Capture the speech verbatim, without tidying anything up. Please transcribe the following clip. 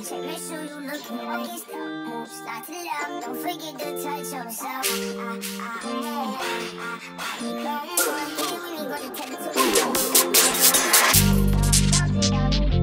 Check, make sure you looking right. Move, slide to the left. Don't forget to touch yourself. Ah, ah, ah, ah, ah. Come on, here we go to tell it to you.